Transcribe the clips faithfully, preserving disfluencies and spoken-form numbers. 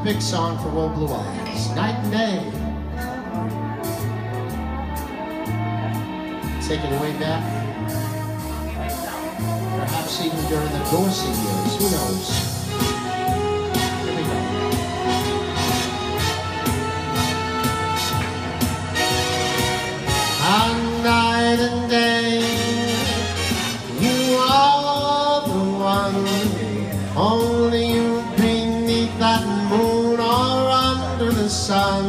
big song for Old Blue Eyes, Night and Day. Take it way back. Perhaps even during the Dorsey years, who knows? Here we go. On night and day, you are the one, only you beneath that moon or under the sun.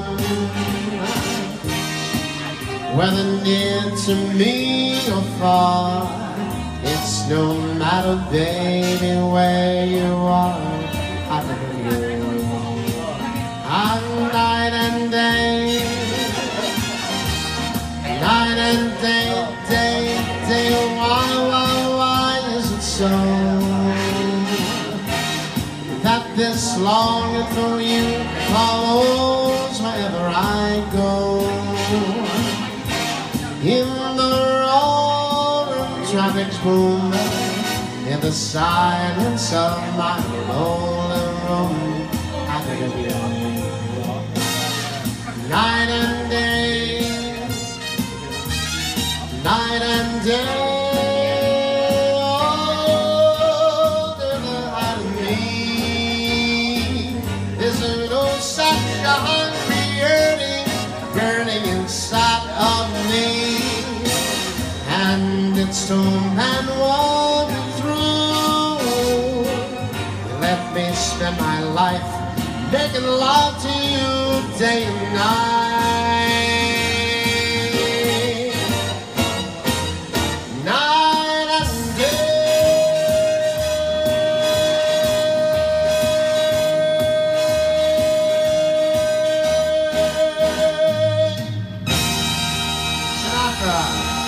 Whether near to me or far, it's no matter, baby, where you are, I love you. On night and day, night and day, day, day, why, why, why is it so that this longing for you follows wherever I go? In the roaring traffic's boom, in the silence of my lonely room, I think of you. Night and day, night and day, oh, there's a heart of me. There's an old such a hungry yearning, burning inside of me. And it's to man walking through. Let me spend my life making love to you day and night, night and day. Sinatra.